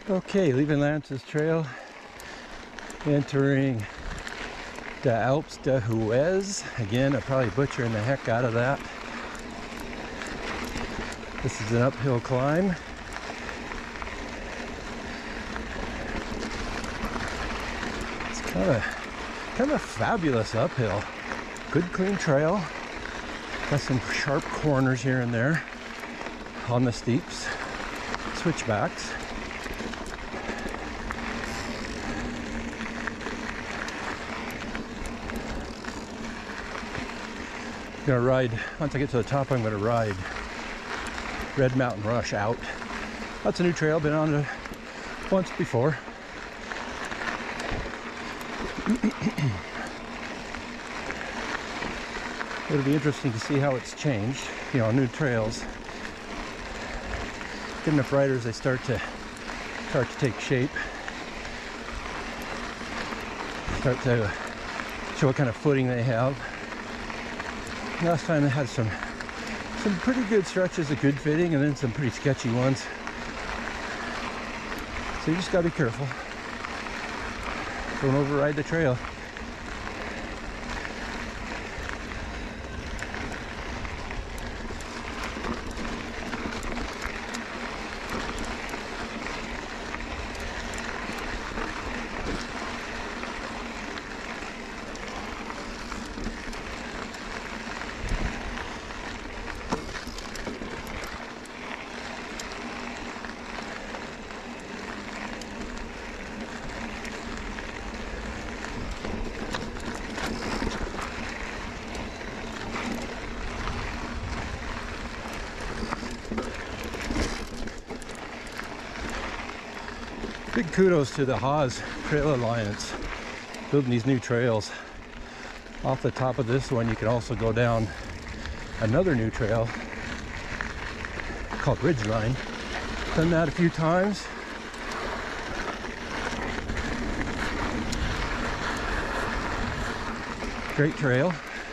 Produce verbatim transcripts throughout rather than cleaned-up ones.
Okay, leaving Lance's Trail, entering the Alps de Hawes. Again, I'm probably butchering the heck out of that. This is an uphill climb. It's kind of, kind of fabulous uphill. Good clean trail. Got some sharp corners here and there on the steeps, switchbacks. I'm gonna ride, once I get to the top, I'm gonna ride Red Mountain Rush out. That's a new trail, been on it once before. It'll be interesting to see how it's changed, you know, new trails. Get enough riders, they start to start to take shape. Start to show what kind of footing they have. Last time they had some some pretty good stretches of good fitting and then some pretty sketchy ones. So you just gotta be careful. Don't override the trail. Big kudos to the Hawes Trail Alliance building these new trails. Off the top of this one, you can also go down another new trail called Ridgeline. Done that a few times. Great trail.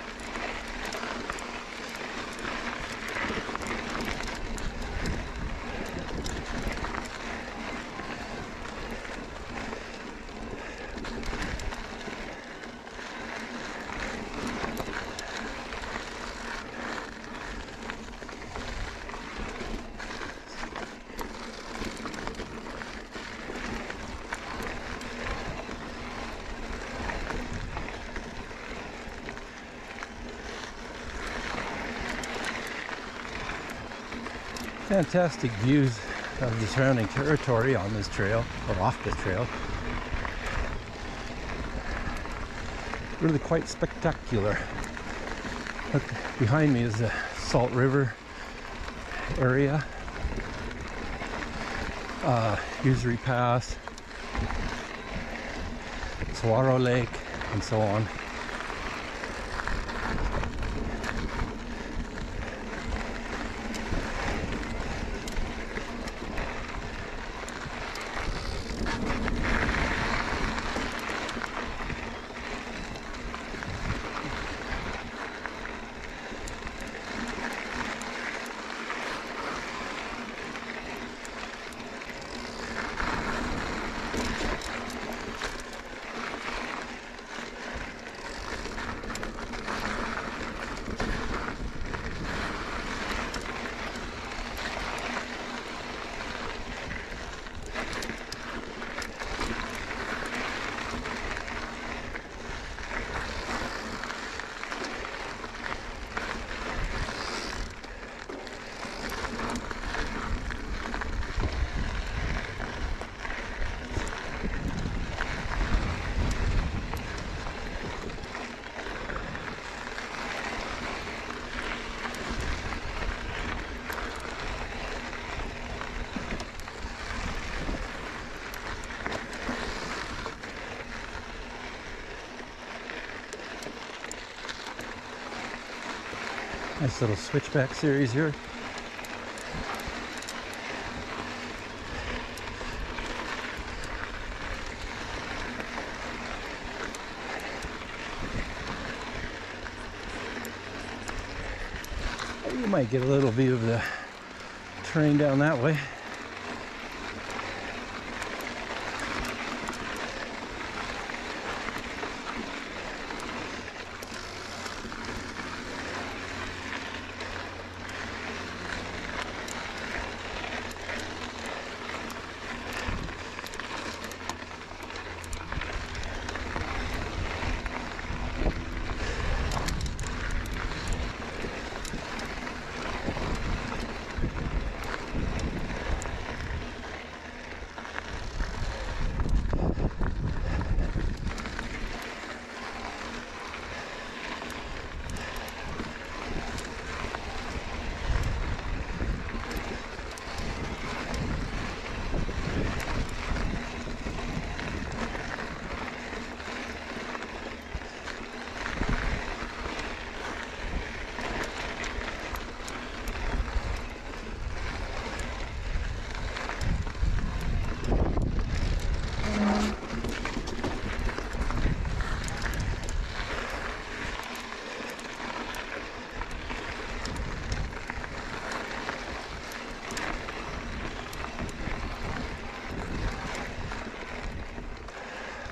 Fantastic views of the surrounding territory on this trail, or off this trail. Really quite spectacular. Look, behind me is the Salt River area, uh, Usery Pass, Saguaro Lake, and so on. Nice little switchback series here. You might get a little view of the terrain down that way.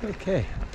Okay,